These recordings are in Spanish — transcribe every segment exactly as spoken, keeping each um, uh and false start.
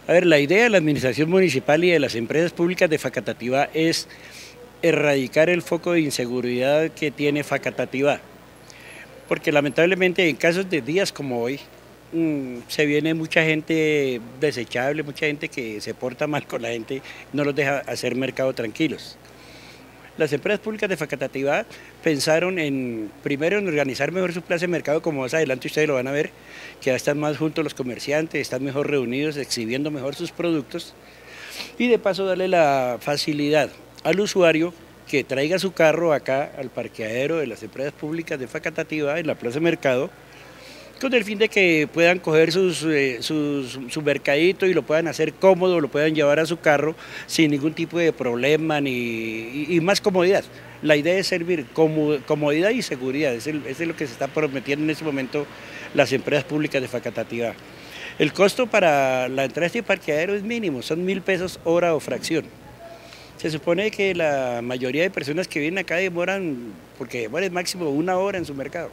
A ver, la idea de la administración municipal y de las empresas públicas de Facatativá es erradicar el foco de inseguridad que tiene Facatativá, porque lamentablemente en casos de días como hoy mmm, se viene mucha gente desechable, mucha gente que se porta mal con la gente, no los deja hacer mercado tranquilos. Las empresas públicas de Facatativá pensaron en, primero en organizar mejor su plaza de mercado, como más adelante ustedes lo van a ver, que ya están más juntos los comerciantes, están mejor reunidos, exhibiendo mejor sus productos, y de paso darle la facilidad al usuario que traiga su carro acá al parqueadero de las empresas públicas de Facatativá, en la plaza de mercado, con el fin de que puedan coger sus, eh, sus, su mercadito y lo puedan hacer cómodo, lo puedan llevar a su carro sin ningún tipo de problema ni, y, y más comodidad. La idea es servir como, comodidad y seguridad, es, el, es lo que se está prometiendo en este momento las empresas públicas de Facatativá. El costo para la entrada a este parqueadero es mínimo, son mil pesos hora o fracción. Se supone que la mayoría de personas que vienen acá demoran, porque demoran máximo una hora en su mercado.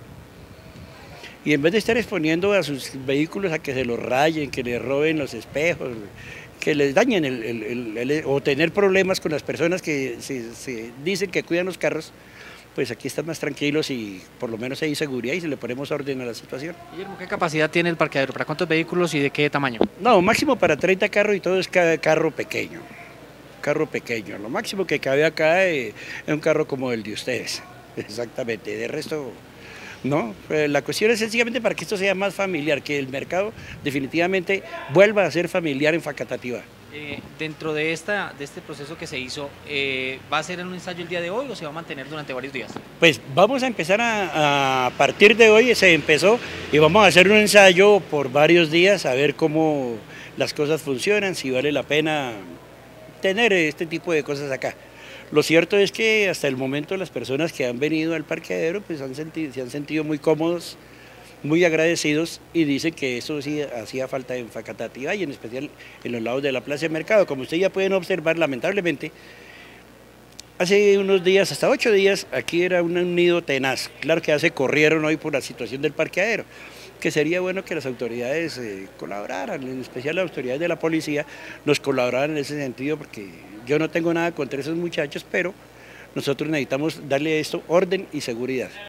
Y en vez de estar exponiendo a sus vehículos a que se los rayen, que les roben los espejos, que les dañen el, el, el, el, o tener problemas con las personas que se, se dicen que cuidan los carros, pues aquí están más tranquilos y por lo menos hay seguridad y se le ponemos orden a la situación. Guillermo, ¿qué capacidad tiene el parqueadero? ¿Para cuántos vehículos y de qué tamaño? No, máximo para treinta carros y todo es carro pequeño, carro pequeño. Lo máximo que cabe acá es un carro como el de ustedes, exactamente, de resto... No, la cuestión es sencillamente para que esto sea más familiar, que el mercado definitivamente vuelva a ser familiar en Facatativá. Eh, dentro de, esta, de este proceso que se hizo, eh, ¿va a ser en un ensayo el día de hoy o se va a mantener durante varios días? Pues vamos a empezar a, a partir de hoy, se empezó y vamos a hacer un ensayo por varios días a ver cómo las cosas funcionan, si vale la pena tener este tipo de cosas acá. Lo cierto es que hasta el momento las personas que han venido al parqueadero pues han sentido, se han sentido muy cómodos, muy agradecidos y dicen que eso sí hacía falta en Facatativá y en especial en los lados de la plaza de mercado. Como ustedes ya pueden observar, lamentablemente, hace unos días, hasta ocho días, aquí era un nido tenaz. Claro que ya se corrieron hoy por la situación del parqueadero, que sería bueno que las autoridades eh, colaboraran, en especial las autoridades de la policía, nos colaboraran en ese sentido, porque yo no tengo nada contra esos muchachos, pero nosotros necesitamos darle a esto orden y seguridad.